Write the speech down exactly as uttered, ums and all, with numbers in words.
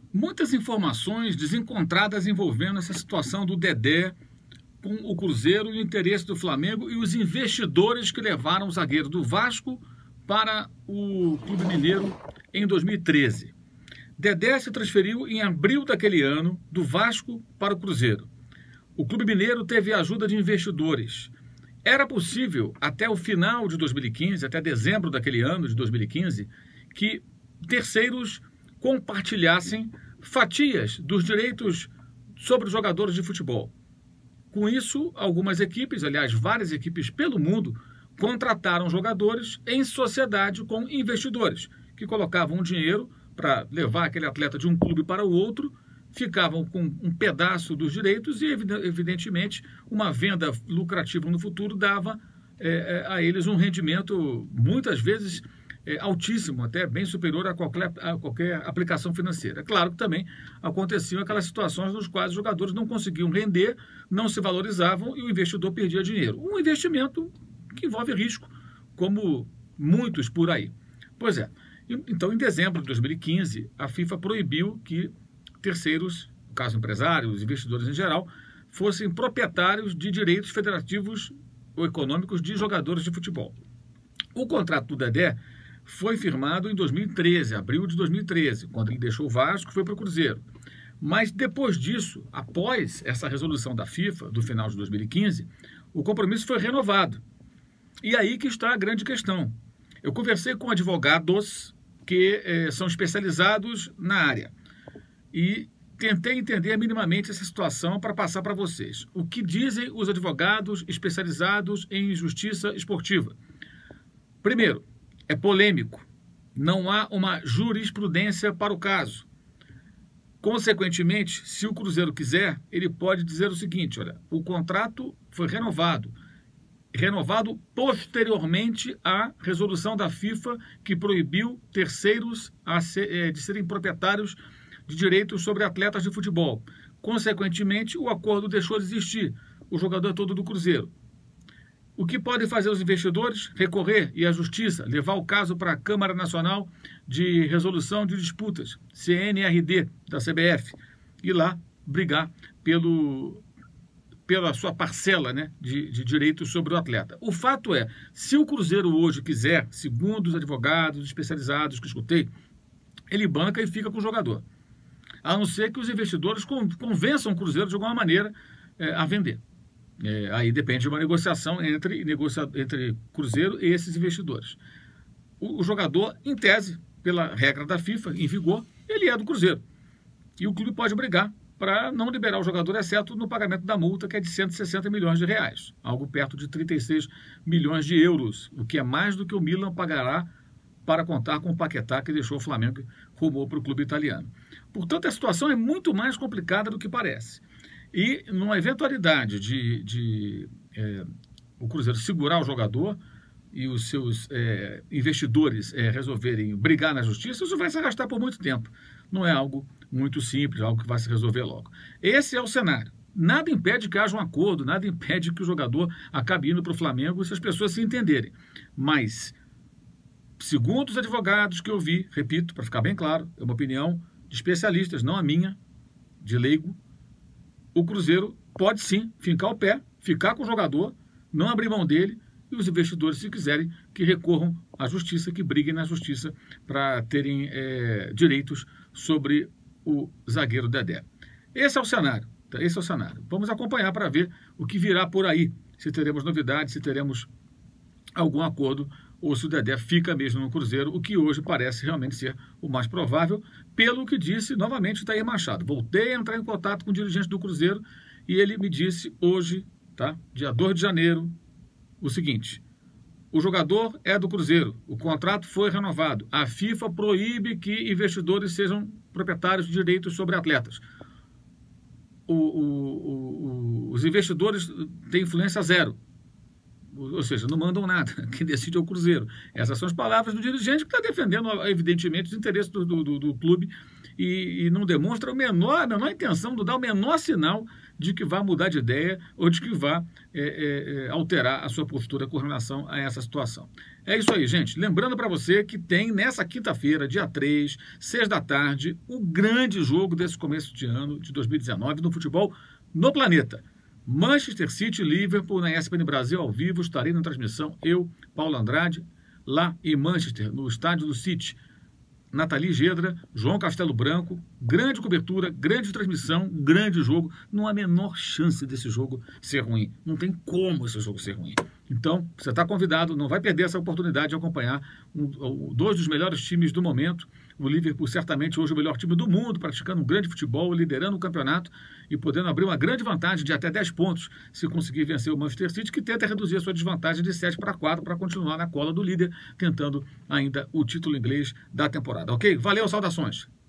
Muitas informações desencontradas envolvendo essa situação do Dedé com o Cruzeiro e o interesse do Flamengo e os investidores que levaram o zagueiro do Vasco para o Clube Mineiro em dois mil e treze. Dedé se transferiu em abril daquele ano do Vasco para o Cruzeiro. O Clube Mineiro teve a ajuda de investidores. Era possível, até o final de dois mil e quinze, até dezembro daquele ano de dois mil e quinze, que terceiros compartilhassem fatias dos direitos sobre os jogadores de futebol. Com isso, algumas equipes, aliás, várias equipes pelo mundo, contrataram jogadores em sociedade com investidores, que colocavam dinheiro para levar aquele atleta de um clube para o outro, ficavam com um pedaço dos direitos e, evidentemente, uma venda lucrativa no futuro dava é, a eles um rendimento, muitas vezes, é, altíssimo, até bem superior a qualquer, a qualquer aplicação financeira. Claro que também aconteciam aquelas situações nos quais os jogadores não conseguiam render, não se valorizavam e o investidor perdia dinheiro. Um investimento que envolve risco, como muitos por aí. Pois é. Então, em dezembro de dois mil e quinze, a FIFA proibiu que terceiros, no caso empresários, investidores em geral, fossem proprietários de direitos federativos ou econômicos de jogadores de futebol. O contrato do Dedé foi firmado em dois mil e treze, abril de dois mil e treze, quando ele deixou o Vasco e foi para o Cruzeiro. Mas depois disso, após essa resolução da FIFA, do final de dois mil e quinze, o compromisso foi renovado. E aí que está a grande questão. Eu conversei com advogados que eh, são especializados na área e tentei entender minimamente essa situação para passar para vocês. O que dizem os advogados especializados em justiça esportiva? Primeiro, é polêmico. Não há uma jurisprudência para o caso. Consequentemente, se o Cruzeiro quiser, ele pode dizer o seguinte, olha, o contrato foi renovado, renovado posteriormente à resolução da FIFA que proibiu terceiros a ser, de serem proprietários de direitos sobre atletas de futebol. Consequentemente, o acordo deixou de existir. O jogador é todo do Cruzeiro. O que podem fazer os investidores? Recorrer e a justiça, levar o caso para a Câmara Nacional de Resolução de Disputas, C N R D, da C B F, e lá brigar pelo, pela sua parcela, né, de, de direitos sobre o atleta. O fato é, se o Cruzeiro hoje quiser, segundo os advogados especializados que escutei, ele banca e fica com o jogador. A não ser que os investidores convençam o Cruzeiro de alguma maneira é, a vender. É, aí depende de uma negociação entre, negocia, entre Cruzeiro e esses investidores. O, o jogador, em tese, pela regra da FIFA, em vigor, ele é do Cruzeiro. E o clube pode brigar para não liberar o jogador, exceto no pagamento da multa, que é de cento e sessenta milhões de reais, algo perto de trinta e seis milhões de euros, o que é mais do que o Milan pagará para contar com o Paquetá, que deixou o Flamengo e rumou para o clube italiano. Portanto, a situação é muito mais complicada do que parece. E, numa eventualidade de, de é, o Cruzeiro segurar o jogador e os seus é, investidores é, resolverem brigar na justiça, isso vai se arrastar por muito tempo. Não é algo muito simples, algo que vai se resolver logo. Esse é o cenário. Nada impede que haja um acordo, nada impede que o jogador acabe indo para o Flamengo se as pessoas se entenderem. Mas, segundo os advogados que eu vi, repito, para ficar bem claro, é uma opinião de especialistas, não a minha, de leigo, o Cruzeiro pode sim fincar o pé, ficar com o jogador, não abrir mão dele, e os investidores, se quiserem, que recorram à justiça, que briguem na justiça para terem é, direitos sobre o zagueiro Dedé. Esse é o cenário, tá? Esse é o cenário. Vamos acompanhar para ver o que virá por aí, se teremos novidades, se teremos algum acordo, ou se o Dedé fica mesmo no Cruzeiro, o que hoje parece realmente ser o mais provável, pelo que disse novamente o Thair Machado. Voltei a entrar em contato com o dirigente do Cruzeiro e ele me disse hoje, tá, dia dois de janeiro, o seguinte: o jogador é do Cruzeiro, o contrato foi renovado, a FIFA proíbe que investidores sejam proprietários de direitos sobre atletas. O, o, o, os investidores têm influência zero. ou seja, não mandam nada, quem decide é o Cruzeiro. Essas são as palavras do dirigente que está defendendo, evidentemente, os interesses do, do, do clube e, e não demonstra a menor, a menor intenção de dar o menor sinal de que vá mudar de ideia ou de que vá é, é, alterar a sua postura com relação a essa situação. É isso aí, gente. Lembrando para você que tem nessa quinta-feira, dia três, seis da tarde, o grande jogo desse começo de ano de dois mil e dezenove no futebol no planeta. Manchester City, Liverpool, na E S P N Brasil ao vivo, estarei na transmissão, eu, Paulo Andrade, lá em Manchester, no estádio do City. Nathalie Gedra, João Castelo Branco, grande cobertura, grande transmissão, grande jogo. Não há a menor chance desse jogo ser ruim. Não tem como esse jogo ser ruim. Então, você está convidado, não vai perder essa oportunidade de acompanhar um, um, dois dos melhores times do momento. O Liverpool, certamente, hoje o melhor time do mundo, praticando um grande futebol, liderando o campeonato e podendo abrir uma grande vantagem de até dez pontos se conseguir vencer o Manchester City, que tenta reduzir a sua desvantagem de sete para quatro para continuar na cola do líder, tentando ainda o título inglês da temporada. Ok? Valeu, saudações!